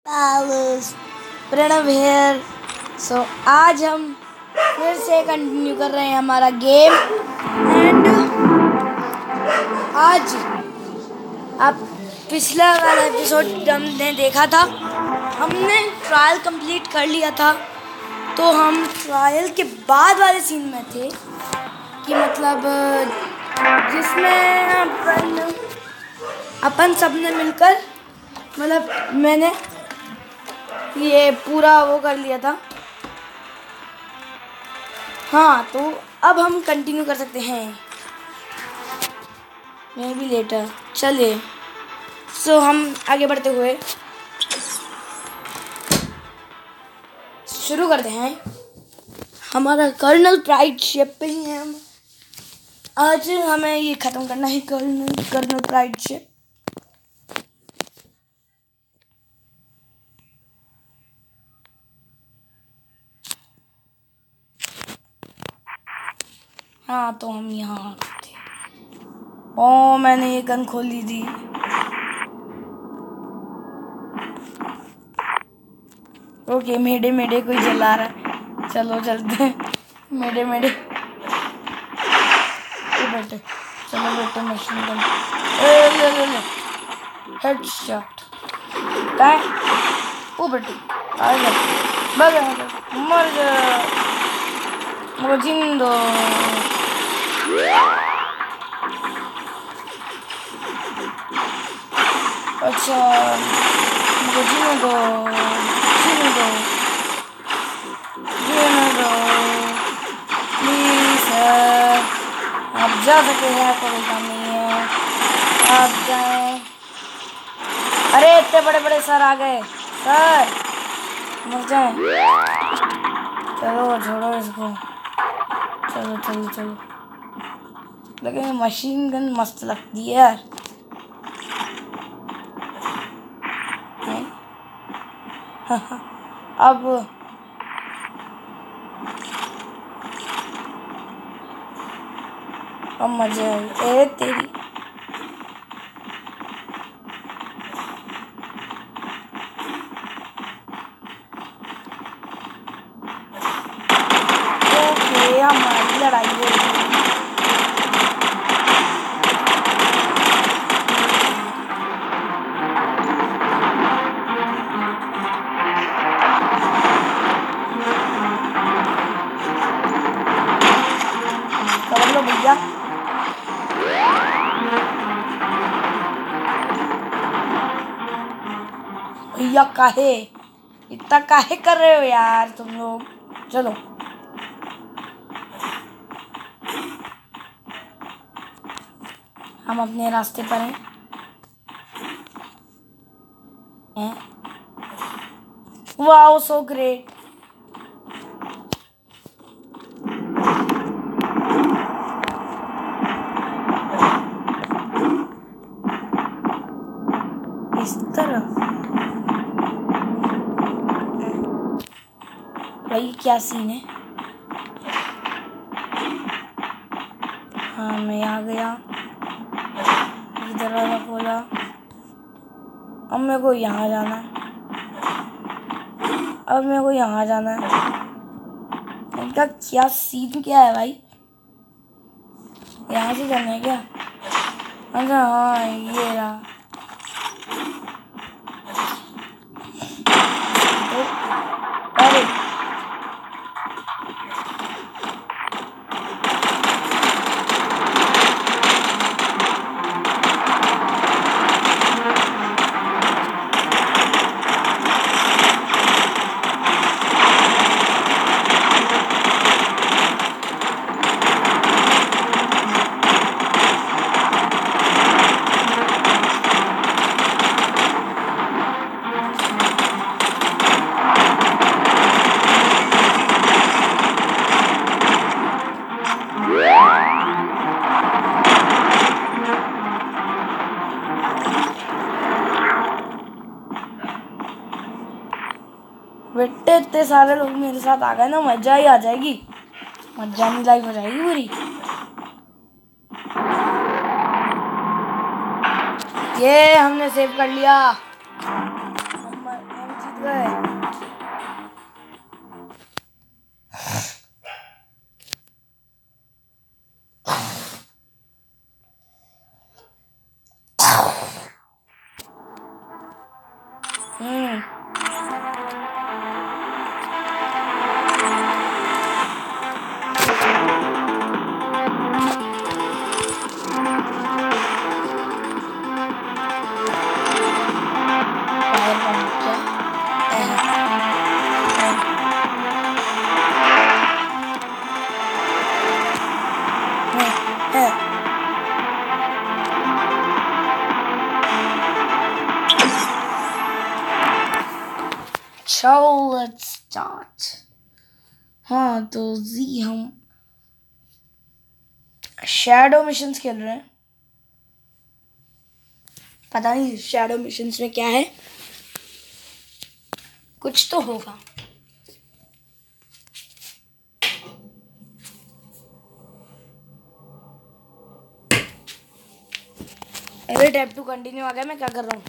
Palace Pranav hair. आज हम फिर से कंटिन्यू कर रहे हैं हमारा गेम। एंड आज आप पिछला वाला एपिसोड हमने देखा था, हमने ट्रायल कंप्लीट कर लिया था। तो हम ट्रायल के बाद वाले सीन में थे कि मतलब जिसमें अपन सब ने मिलकर मतलब मैंने ये पूरा वो कर लिया था। हाँ, तो अब हम कंटिन्यू कर सकते हैं, मैं भी लेटर। चलिए हम आगे बढ़ते हुए शुरू करते हैं। हमारा कर्नल प्राइड शिप पे ही है हम। आज हमें ये ख़त्म करना है, कर्नल प्राइड शिप। हाँ, तो हम यहाँ थे। ओ, मैंने ये गन खोल ली थी। ओके, मेडे कोई जला रहा है। चलो चलते हैं। मेडे बेटे, चलो बेटे, मशीन गन ले हेडशॉट। काय ओ बेटे, आ जा, भाग मर जा, मुझे जिंदो। अच्छा, मुझे जीने दो प्लीज सर। आप जा सकते हैं, कोई काम नहीं है, आप जाएं। अरे इतने बड़े बड़े सर आ गए, सर मर जाए। चलो छोड़ो इसको, चलो। लेकिन मशीन गन मस्त लगती है यार। अब मजा आई। ए तेरी, ओके, हमारी लड़ाई हो गई। कर लो भैया। भैया काहे इतना काहे कर रहे हो यार तुम लोग। चलो हम अपने रास्ते पर हैं। Wow, so great. इस तरफ भाई क्या सीन है। हाँ, मैं आ गया, दरवाजा खोला। अब मेरे को यहाँ जाना है, इनका क्या सीन क्या है भाई। यहाँ से जाना है क्या? अच्छा हाँ, ये रहा। अरे बेटे, इतने सारे लोग मेरे साथ आ गए ना, मजा ही आ जाएगी। मजा नहीं, लाइफ हो जाएगी पूरी। ये हमने सेव कर लिया। हम्म। पावर पॉइंट क्या है? चलो लेट्स स्टार्ट। हाँ तो जी हम शैडो मिशंस खेल रहे हैं। पता नहीं शैडो मिशंस में क्या है, कुछ तो होगा। अरे टैप टू कंटिन्यू आ गया, मैं क्या कर रहा हूँ?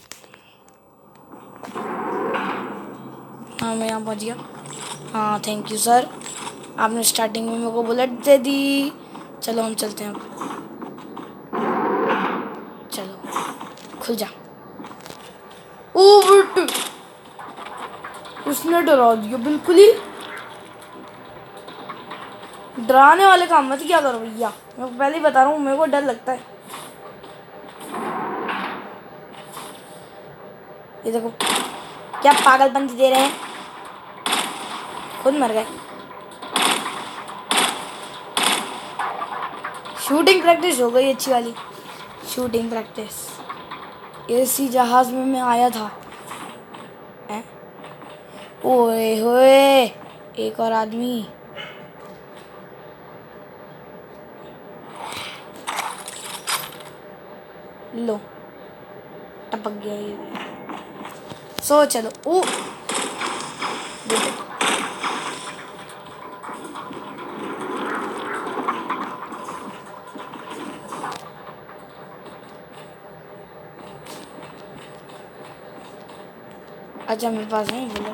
हाँ मैं यहाँ पहुँच गया। हाँ थैंक यू सर, आपने स्टार्टिंग में मेरे को बुलेट दे दी। चलो हम चलते हैं अब। चलो खुल जा। ओ बेटे, उसने डरा दिया बिल्कुल ही। डराने वाले काम मत किया करो भैया, मैं पहले ही बता रहा हूँ, मेरे को डर लगता है। ये देखो क्या पागलपंती दे रहे हैं, खुद मर गए। शूटिंग प्रैक्टिस हो गई अच्छी वाली। शूटिंग प्रैक्टिस इसी जहाज में मैं आया था। ओए होए, एक और आदमी। लो टपक गया ये। सो चलो। ओ अच्छा मेरे पास है बोलो।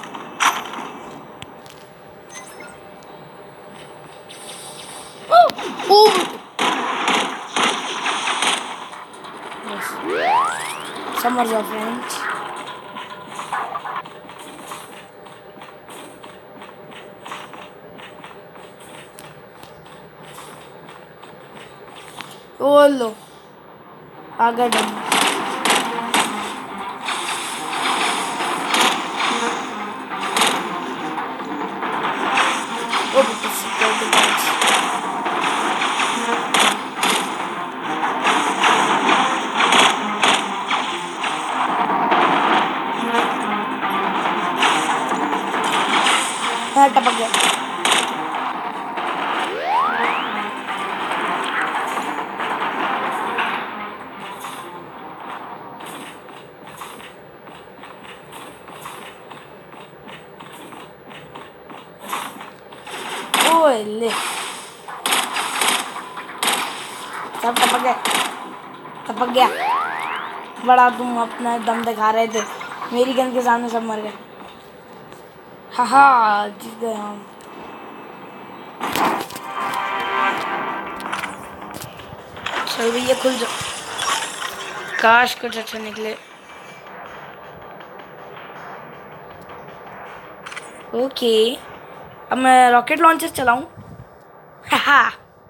ओ समझ जाओ फ्रेंड्स। ओ लो आ गए डन। ओ बेटे सिक्योरिटी गार्ड्स। हाँ टपक गया। ओए ले सब टपक गए। टपक गया। बड़ा तुम अपना दम दिखा रहे थे, मेरी गन के सामने सब मर गए। हाहा जीत गए हम। चल भैया खुल जाओ, काश कुछ अच्छा निकले। ओके अब मैं रॉकेट लॉन्चर चलाऊं। हाहा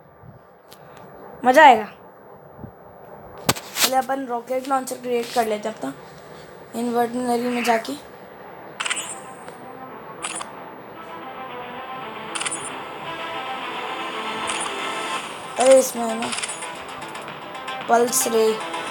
मजा आएगा। पहले अपन रॉकेट लॉन्चर क्रिएट कर लेते हैं अपना इन्वर्टनरी में जाके। अरे इसमें है ना पल्स रे।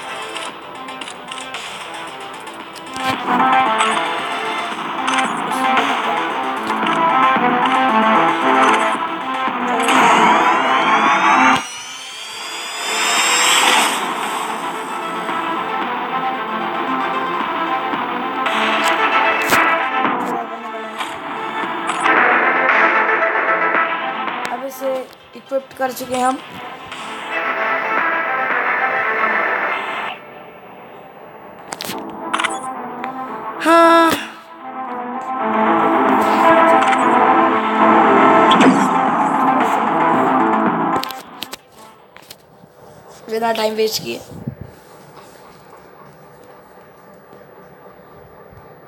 अब इसे इक्विप्ड कर चुके हैं हम। हाँ बिना टाइम वेस्ट किए।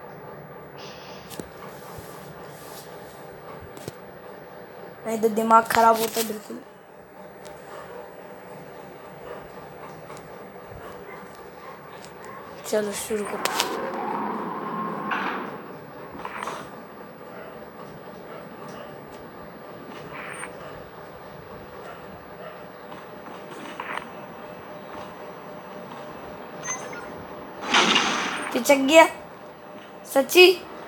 नहीं तो दिमाग खराब होता है बिल्कुल। चलो शुरू करो। पिचक गया सच्ची,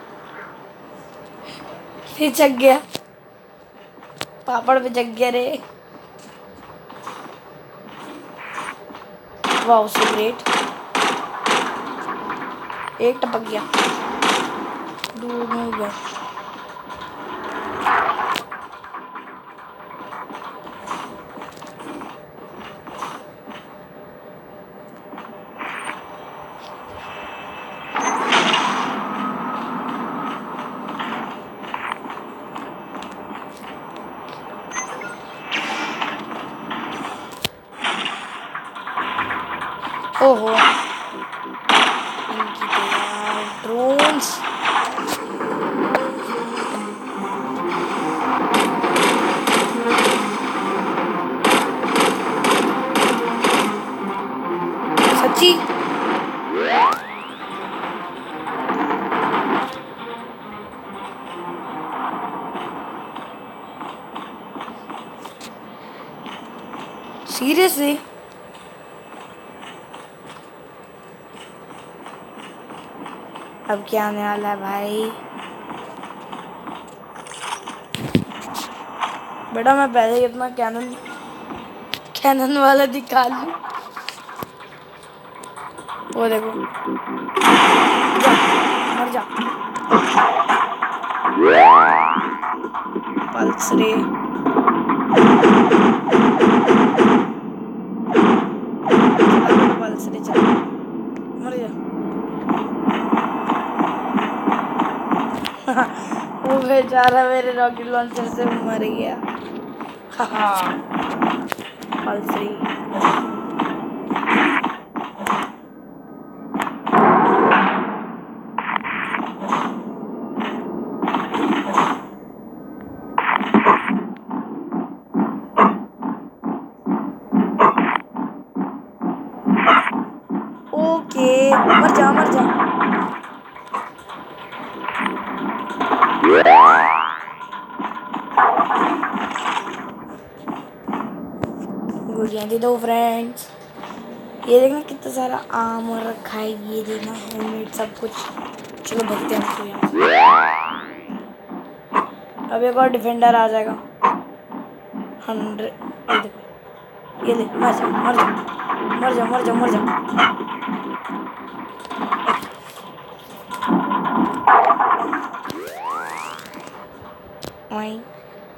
पिचक गया, पापड़ पिचक गया रे। वाह सो ग्रेट। एक टपक गया, दूर नहीं गया। ओहो इनकी तो यार ड्रोन्स। सच्ची सीरियसली अब क्या आने वाला है भाई? बेटा मैं पहले ही अपना कैनन वाला दिखा लूं। वो देखो, जा मर जा। पल्स रे पल्स रे चल मर जा। वो बेचारा मेरे रॉकेट लॉन्चर से मर गया। पल्स रे ओके मर जा मर जा। गुड़िया दे दो फ्रेंड्स। ये देखना कितना सारा आम और रखा है, ये देखना हेलमेट सब कुछ। चलो भगते हैं हमको यहाँ से। अब एक और डिफेंडर आ जाएगा 100। ये देखो, ये ले मर जा मर जा मर जा मर जा मर जा। वहीं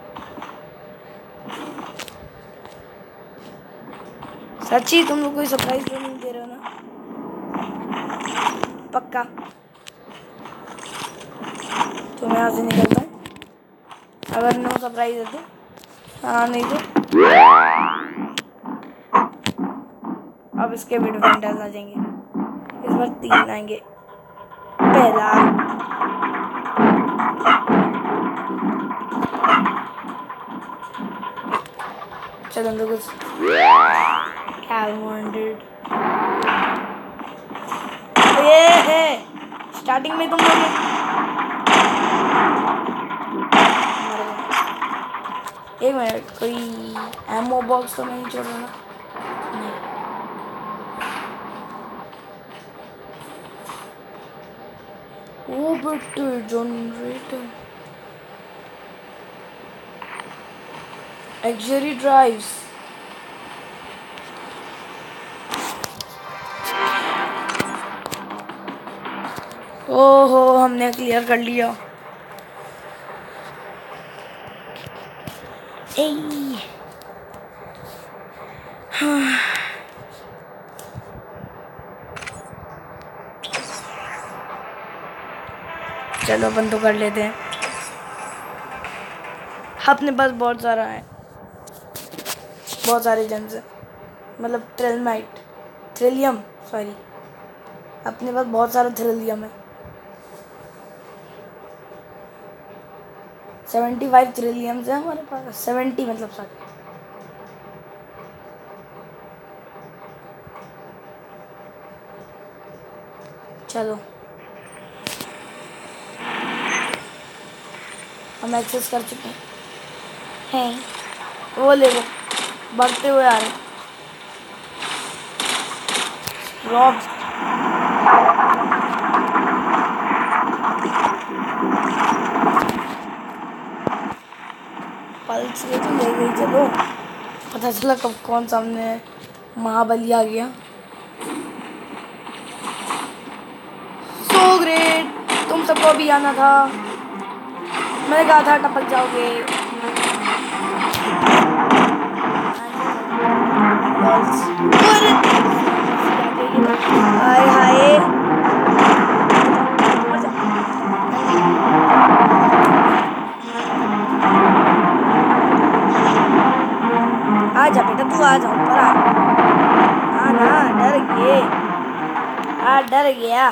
सच्ची तुम लोग कोई सरप्राइज तो नहीं दे रहे हो ना? पक्का तो मैं यहाँ से निकलता हूँ अगर नो सरप्राइज है तो। हाँ नहीं तो अब इसके भी डिफेंडर्स आ जाएंगे। इस बार 3 आएंगे। पहला चलो तो कुछ कैलमोंडेड ये है स्टार्टिंग में तुम लोग। एक मिनट, कोई एमओ बॉक्स तो नहीं छोड़ रहा ना? ओ बेटे जनरेटर एक्सरी ड्राइव्स। ओहो हमने क्लियर कर लिया। हाँ। चलो अपन तो कर लेते हैं। अपने पास बहुत सारा है, बहुत सारे जन्स है, मतलब थ्रिलियम सॉरी, अपने पास बहुत सारा थ्रिलियम है। 75 ट्रिलियन है हमारे पास, 70 मतलब 60। चलो हम एक्सेस कर चुके हैं। वो ले लो, बढ़ते हुए आ रहे रॉब। पल्स ये तो ले गई। चलो पता चला कब कौन सामने है। महाबली आ गया। सो ग्रेट, तुम सबको भी आना था। मैंने कहा था टपक जाओगे। हाय हाय, आजा बेटा तू, आ जा ऊपर आ। ना डर गए, डर गया।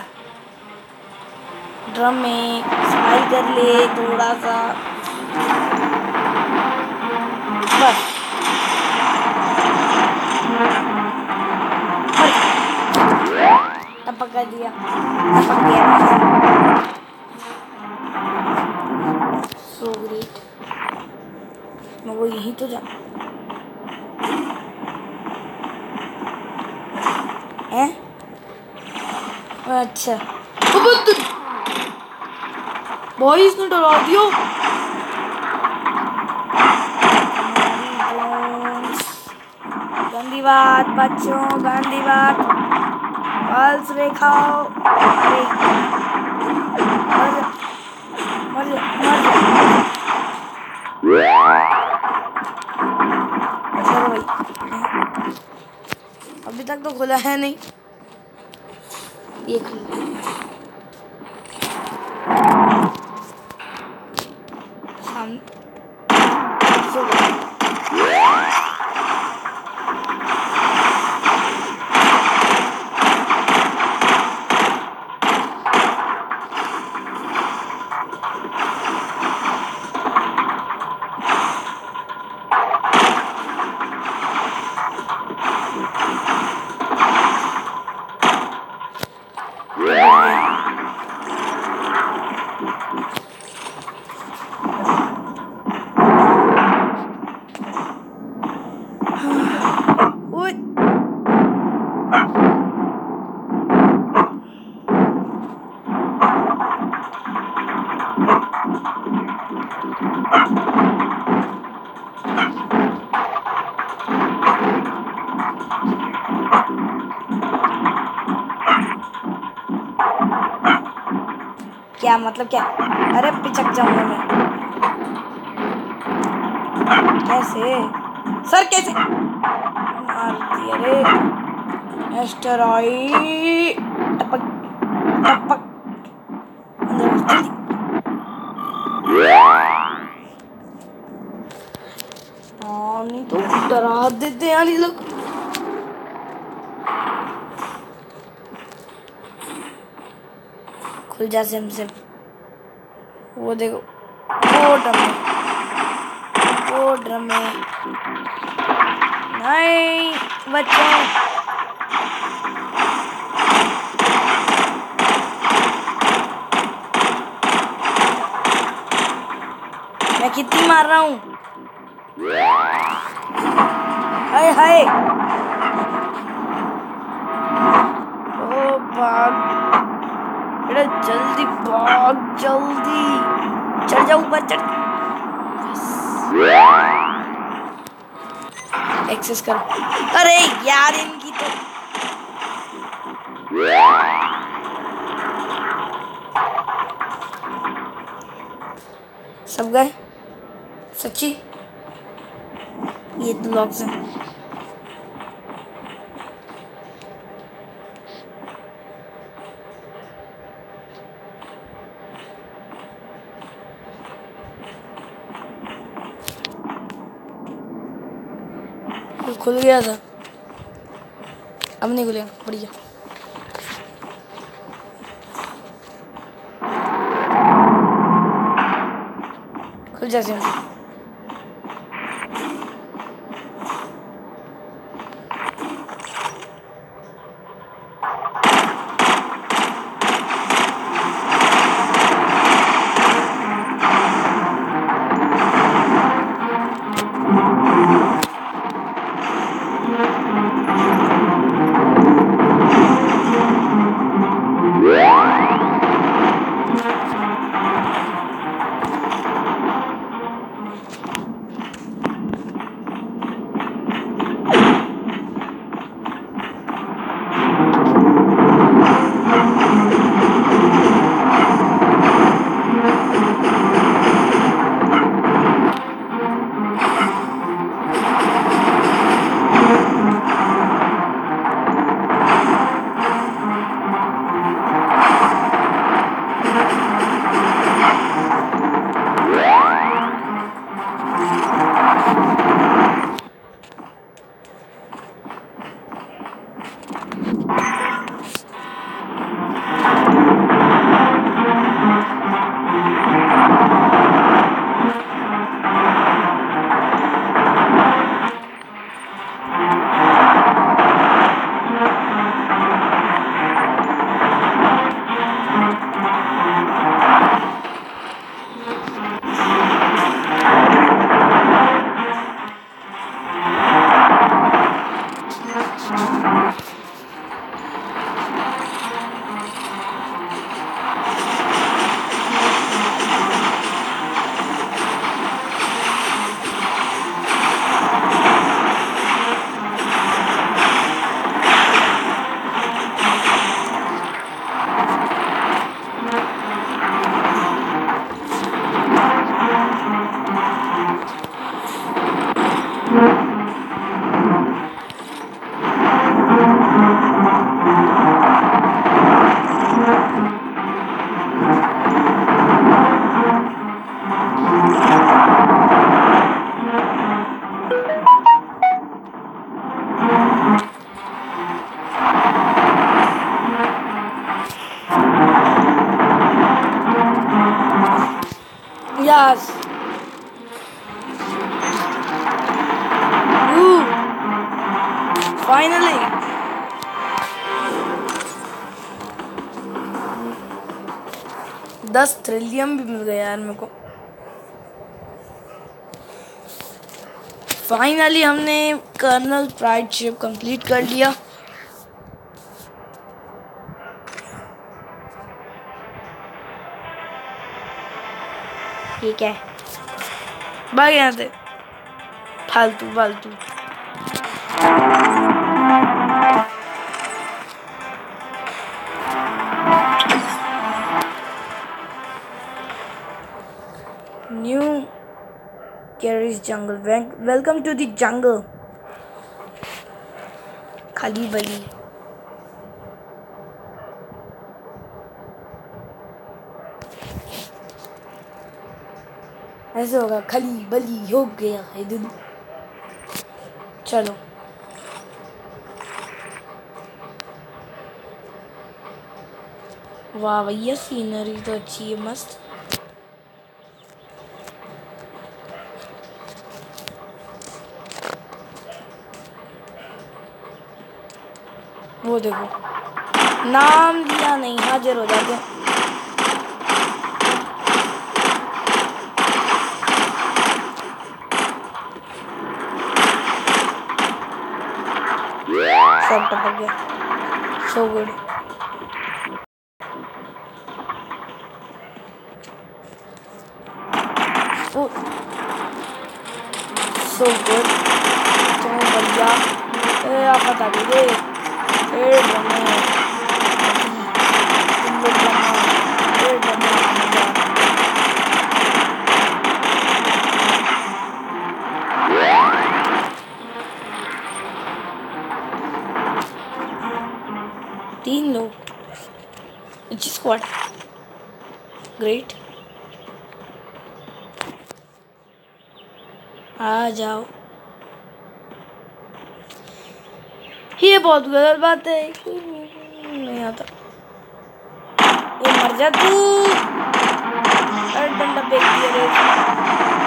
ड्रम में स्माइल कर ले थोड़ा सा बस। टपक कर दिया, टपक गया। सो ग्रेट, मैं वो यही तो जा है। अच्छा भाई इसने डरा दिया। गंदी बात बच्चों, गंदी बात। पल्स रेखाओ। अरे मर जा, मर जा। चलो भाई, अभी तक तो खुला है नहीं। ये खुला सामने। क्या मतलब क्या? अरे पिचक जाऊंगा मैं। कैसे सर, कैसे मार दिया रे एस्टेरॉइड। टपक टपक नहीं तो डरा देते यार ये लोग। खुल जा सिम सिम। वो देखो, वो ड्रम में नहीं बच्चों। मैं कितनी मार रहा हूँ। हाय हाय, ओ भाग बेटा, जल्दी भाग, जल्दी चढ़ जा ऊपर, चढ़। एक्सेस कर। अरे यार इनकी तो सब गए सच्ची। ये तो लॉक्स हैं। खुल गया था, अब नहीं खुलेगा। बढ़िया, खुल जैसे यस फाइनली $10 ट्रिलियन भी मिल गया यार मेरे को। फाइनली हमने कर्नल प्राइड शिप कंप्लीट कर लिया। ठीक है भाग यहाँ से फालतू फालतू। न्यू कैरीज jungle, welcome to the jungle. खाली बली ऐसे होगा, खाली बली हो गया है दिन। चलो वाह भैया सीनरी तो अच्छी है, मस्त। वो देखो नाम लिया नहीं, हाजिर हो जाते। सब टपक गया, सो गुड। सो गुड, चलो बढ़िया। आप बता दीजिए तीन लोग स्क्वाड, ग्रेट। आ जाओ, ये बहुत गलत बात है, नहीं आता। ये मर जा तू, डंडा फेंक दिया रे।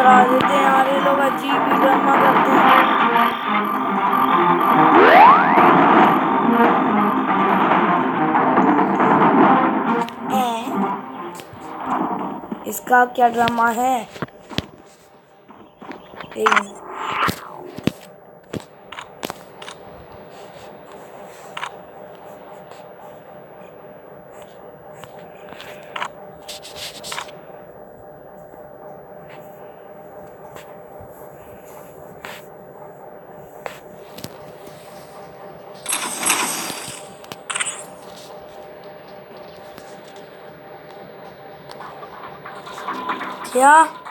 डरा देते हैं यार ये लोग, अजीब ही ड्रामा करते हैं। इसका क्या ड्रामा है? एक मिनट। क्या?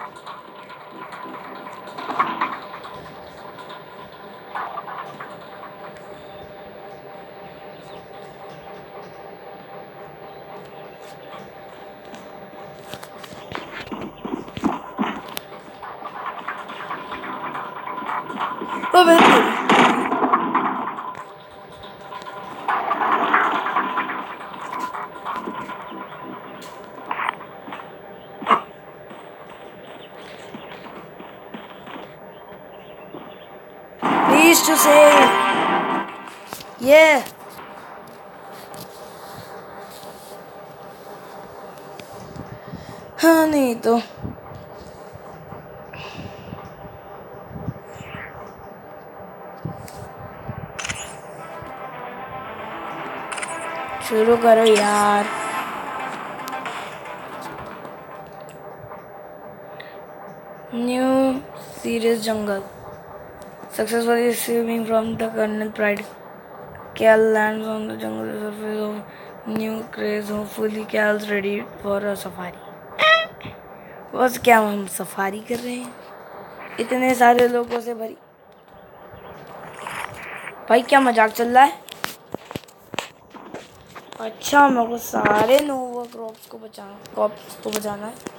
Please to say yeah. हाँ नहीं तो शुरू करो यार। New series jungle successfully escaping from the Colonel Pride. Cal lands on the jungle surface of New Craze. Hopefully Cal's ready for a safari. बस क्या हम सफारी कर रहे हैं इतने सारे लोगों से भरी? भाई क्या मजाक चल रहा है? अच्छा मेरे को सारे नोवा क्रॉप्स को बचाना है।